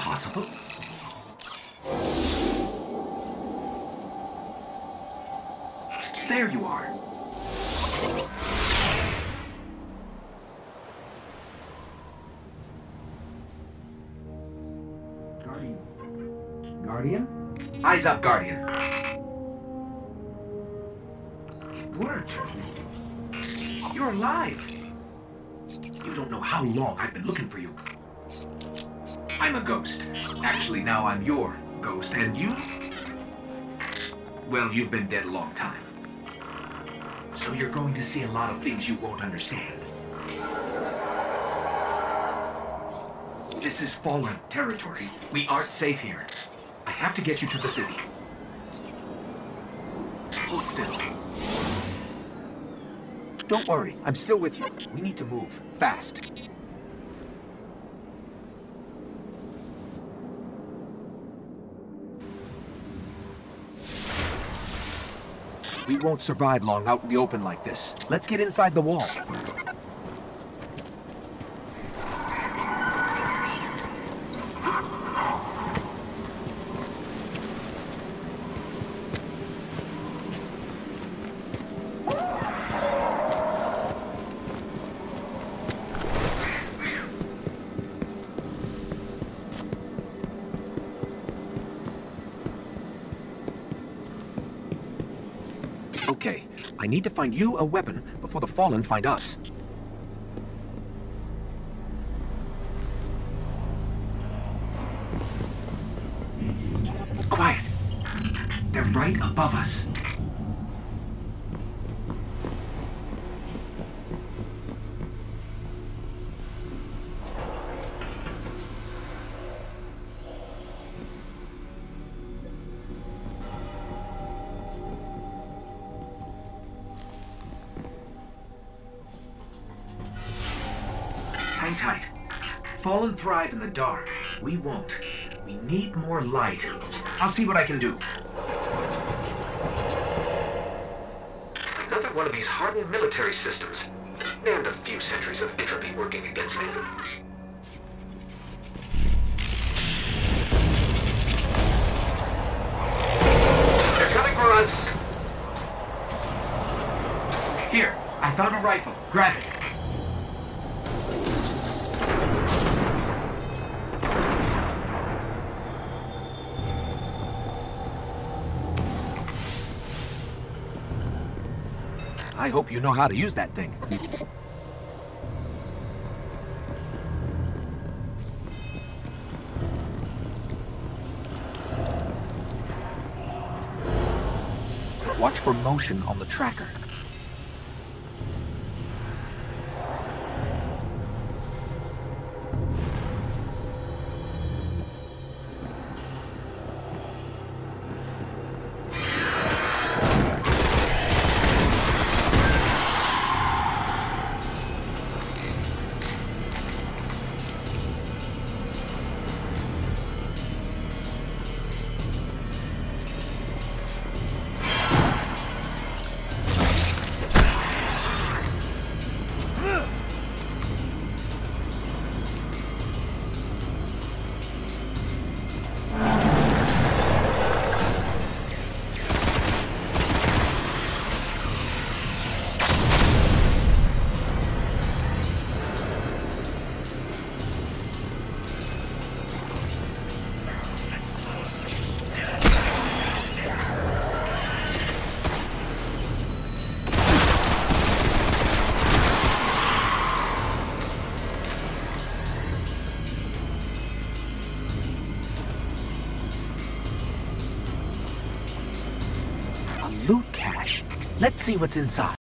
possible? There you are. Guardian? Eyes up, Guardian. It worked. You're alive. You don't know how long I've been looking for you. I'm a ghost. Actually, now I'm your ghost, and you? Well, you've been dead a long time. So you're going to see a lot of things you won't understand. This is fallen territory. We aren't safe here. I have to get you to the city. Hold still. Don't worry, I'm still with you. We need to move, fast. We won't survive long out in the open like this. Let's get inside the wall. Okay, I need to find you a weapon before the Fallen find us. Quiet! They're right above us. Hang tight. Fallen thrive in the dark. We won't. We need more light. I'll see what I can do. Another one of these hardened military systems. And a few centuries of entropy working against me. They're coming for us! Here, I found a rifle. Grab it. I hope you know how to use that thing. Watch for motion on the tracker. Loot cache. Let's see what's inside.